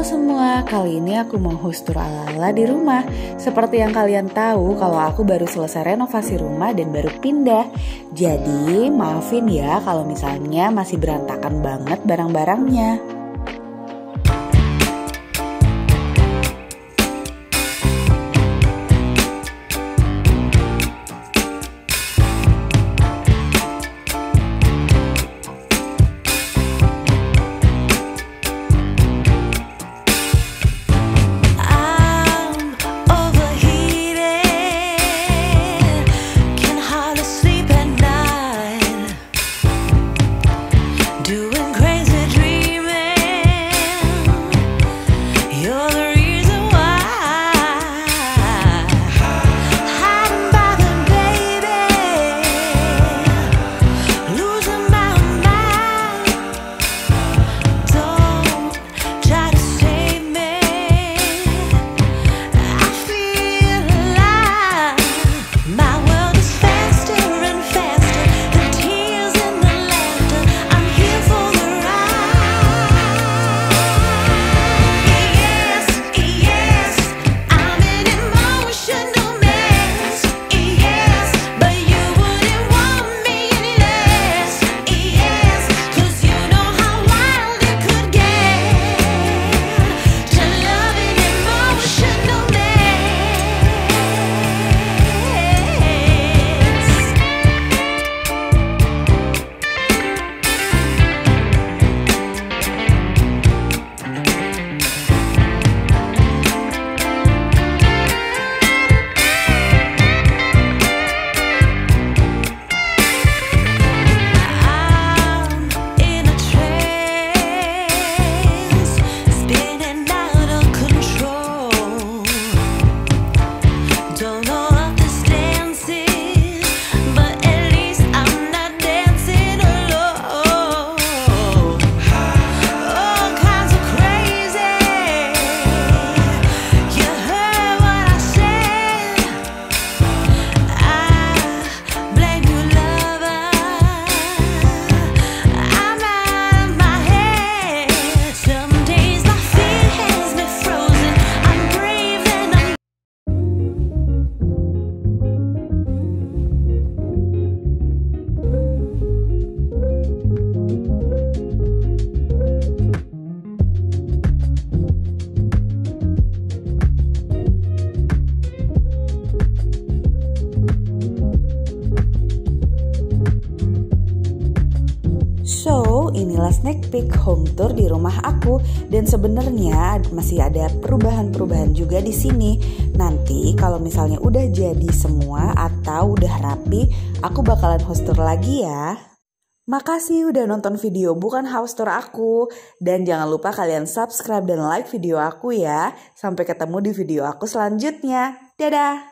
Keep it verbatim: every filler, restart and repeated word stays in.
Halo semua, kali ini aku mau host tour ala-ala di rumah. Seperti yang kalian tahu kalau aku baru selesai renovasi rumah dan baru pindah. Jadi maafin ya kalau misalnya masih berantakan banget barang-barangnya. So, inilah sneak peek home tour di rumah aku dan sebenarnya masih ada perubahan-perubahan juga di sini. Nanti kalau misalnya udah jadi semua atau udah rapi, aku bakalan host tour lagi ya. Makasih udah nonton video bukan house tour aku. Dan jangan lupa kalian subscribe dan like video aku ya. Sampai ketemu di video aku selanjutnya. Dadah!